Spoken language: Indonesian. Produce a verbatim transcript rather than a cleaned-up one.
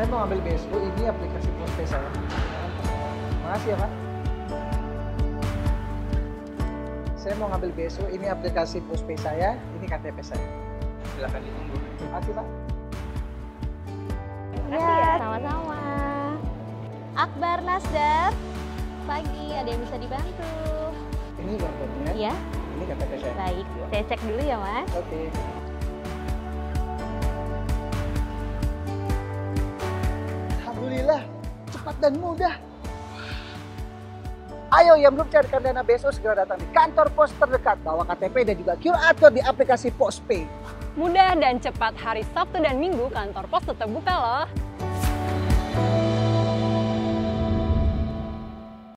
mau ambil B S O, ini aplikasi Postpay saya. Makasih ya Pak. Saya mau ngambil B S O, ini aplikasi Postpay saya, ini K T P saya. Silakan ditunggu. Terima kasih Pak. Ya, sama-sama. Akbar Nasdar, pagi, ada yang bisa dibantu? Ini barcode-nya. Iya. Ini K T P saya. Baik, saya cek dulu ya Mas. Oke. Alhamdulillah, cepat dan mudah. Ayo yang belum cairkan dana B S O segera datang di kantor pos terdekat, bawa K T P dan juga Q R code di aplikasi Postpay. Mudah dan cepat hari Sabtu dan Minggu kantor pos tetap buka loh.